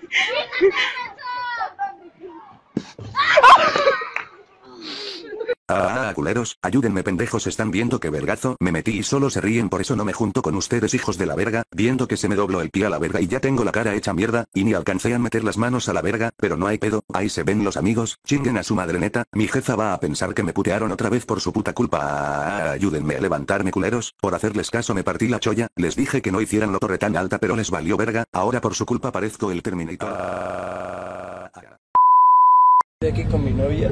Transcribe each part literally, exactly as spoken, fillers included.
Ah, culeros, ayúdenme pendejos, están viendo que vergazo me metí y solo se ríen, por eso no me junto con ustedes, hijos de la verga, viendo que se me dobló el pie a la verga y ya tengo la cara hecha mierda, y ni alcancé a meter las manos a la verga, pero no hay pedo, ahí se ven los amigos, chinguen a su madre neta, mi jefa va a pensar que me putearon otra vez por su puta culpa. Ah, ayúdenme a levantarme, culeros, por hacerles caso me partí la cholla, les dije que no hicieran la torre tan alta pero les valió verga, ahora por su culpa parezco el Terminator. Ah, ah. Estoy aquí con mi novia.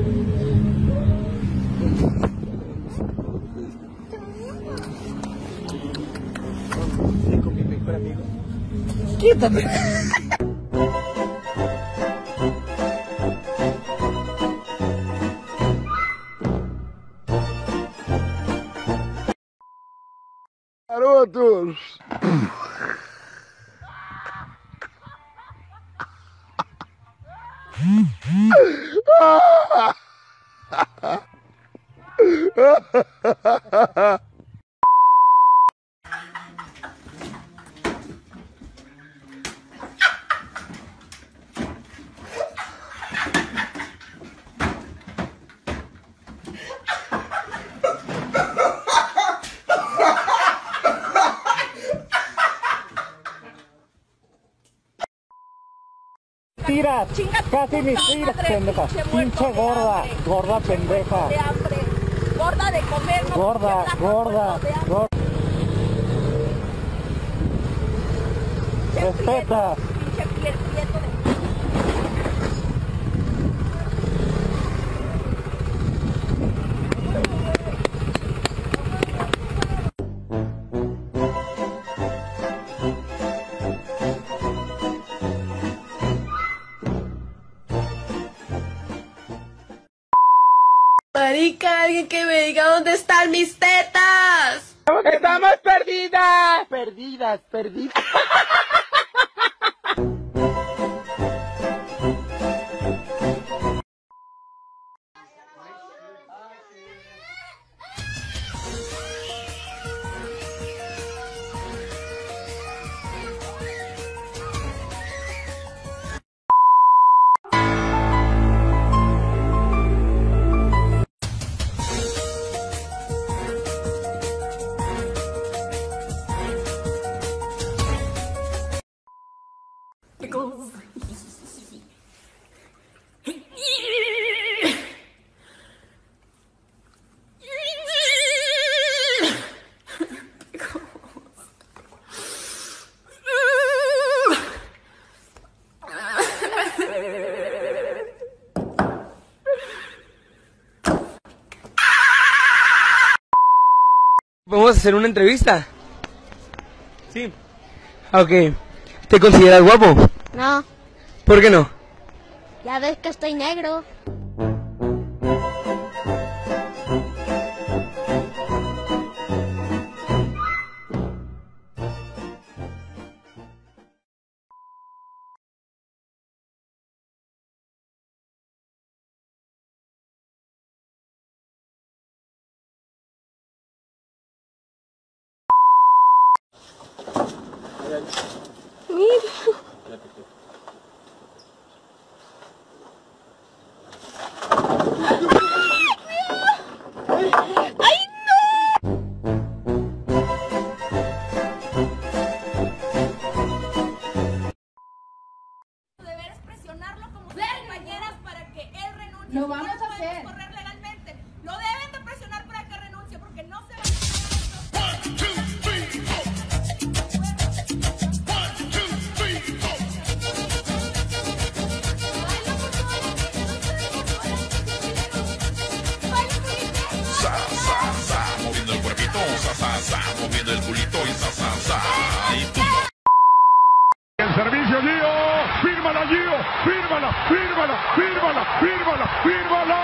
Estoy con mi mejor amigo. ¡Quítate! Garotos. Tira, casi me tiras, pendeja. Pinche gorda, gorda pendeja. De hambre, gorda de comer, no Gorda, gorda, gorda. Respeta. Pinche piel prieto de... Marica, alguien que me diga dónde están mis tetas. ¡Estamos perdidas! Perdidas, perdidas. ¿Vamos a hacer una entrevista? Sí. Ok. ¿Te consideras guapo? No, ¿Por qué no? ya ves que estoy negro. Deberes presionarlo como sus compañeras para que él renuncie. Lo vamos a hacer. Correr legalmente. Lo deben de presionar para que renuncie porque no se va a... Moviendo el cuerpito, sa, sa, sa, moviendo el culito y sa, sa, sa. Y tú. El servicio, Gio. Fírmala, Gio. Fírmala, fírmala, fírmala, fírmala, fírmala.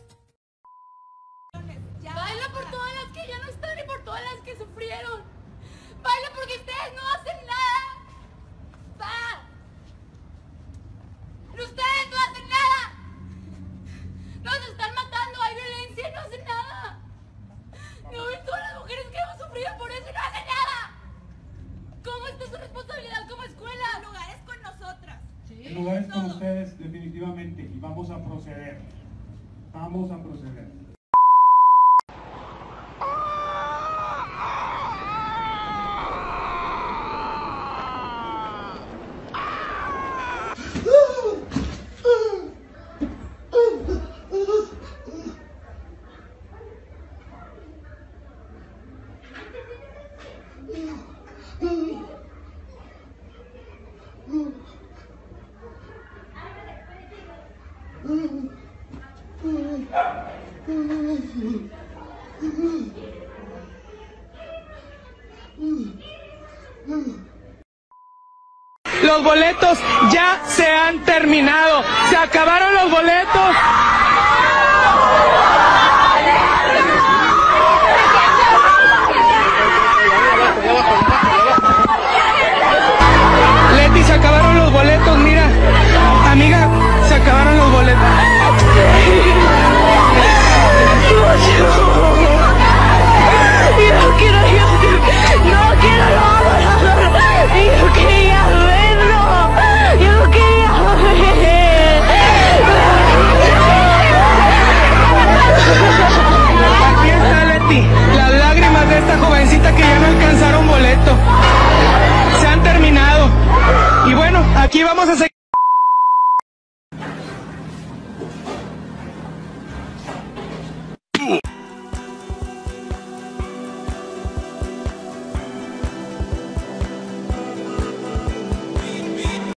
Baila por todas las que ya no están y por todas las que sufrieron. vamos a proceder. Vamos a proceder. Los boletos ya se han terminado. Se acabaron los boletos.